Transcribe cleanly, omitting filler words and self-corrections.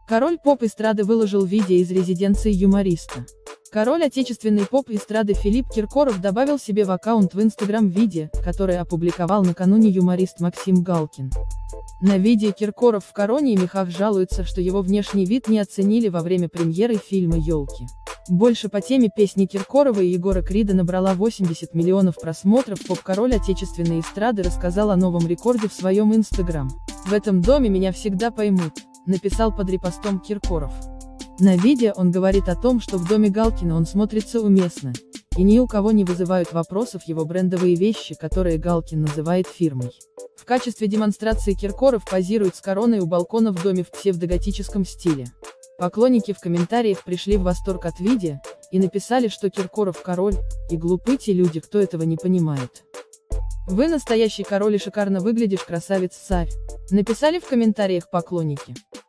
Король поп-эстрады выложил видео из резиденции юмориста. Король отечественной поп-эстрады Филипп Киркоров добавил себе в аккаунт в Instagram видео, которое опубликовал накануне юморист Максим Галкин. На видео Киркоров в короне и мехах жалуется, что его внешний вид не оценили во время премьеры фильма «Елки». Больше по теме песни Киркорова и Егора Крида набрала 80 миллионов просмотров. Поп-король отечественной эстрады рассказал о новом рекорде в своем Instagram. «В этом доме меня всегда поймут», написал под репостом Киркоров. На видео он говорит о том, что в доме Галкина он смотрится уместно, и ни у кого не вызывают вопросов его брендовые вещи, которые Галкин называет фирмой. В качестве демонстрации Киркоров позирует с короной у балкона в доме в псевдоготическом стиле. Поклонники в комментариях пришли в восторг от видео, и написали, что Киркоров король, и глупы те люди, кто этого не понимает. «Вы настоящий король и шикарно выглядишь, красавец-царь», написали в комментариях поклонники.